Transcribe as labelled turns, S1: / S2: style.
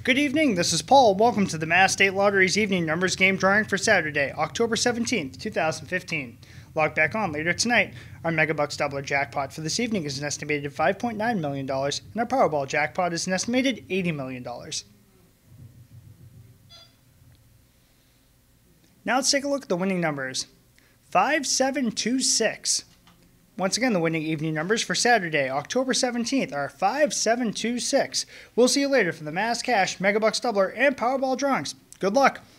S1: Good evening, this is Paul. Welcome to the Mass State Lottery's evening numbers game drawing for Saturday, October 17th, 2015. Log back on later tonight. Our Megabucks Doubler jackpot for this evening is an estimated $5.9 million, and our Powerball jackpot is an estimated $80 million. Now let's take a look at the winning numbers. 5726. Once again, the winning evening numbers for Saturday, October 17th are 5726. We'll see you later for the Mass Cash, Megabucks Doubler, and Powerball drawings. Good luck!